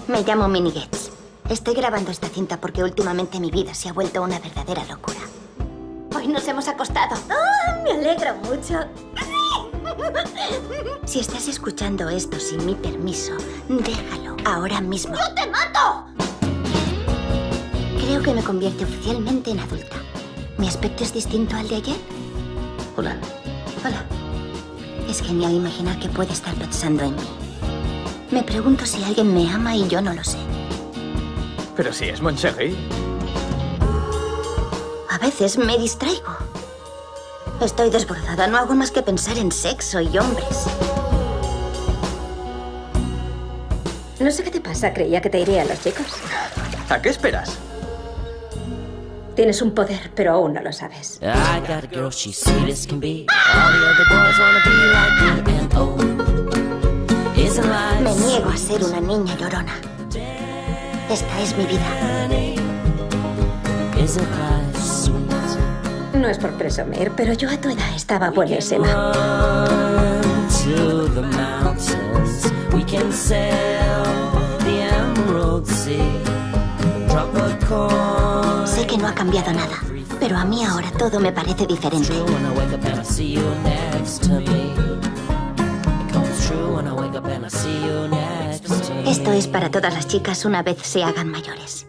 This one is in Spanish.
Me llamo Minnie Getz. Estoy grabando esta cinta porque últimamente mi vida se ha vuelto una verdadera locura. Hoy nos hemos acostado. ¡Oh, me alegro mucho! Si estás escuchando esto sin mi permiso, déjalo ahora mismo. ¡No te mato! Creo que me convierte oficialmente en adulta. ¿Mi aspecto es distinto al de ayer? Hola. Hola. Es genial imaginar que puede estar pensando en mí. Me pregunto si alguien me ama y yo no lo sé. Pero si es Montcherry. A veces me distraigo. Estoy desbordada, no hago más que pensar en sexo y hombres. No sé qué te pasa, creía que te iría a los chicos. ¿A qué esperas? Tienes un poder, pero aún no lo sabes. I got a girl, she's sweet as can be. All the other boys wanna be like you. And oh, isn't life Me niego a ser una niña llorona. Esta es mi vida. Isn't life sweet? No es por presumir, pero yo a tu edad estaba buenísima. Run to the mountains. We can sail the Emerald Sea. Drop a coin. Sé que no ha cambiado nada, pero a mí ahora todo me parece diferente. True when I wake up and I see you next to me. It comes true when I wake up and I see you next to me. Esto es para todas las chicas una vez se hagan mayores.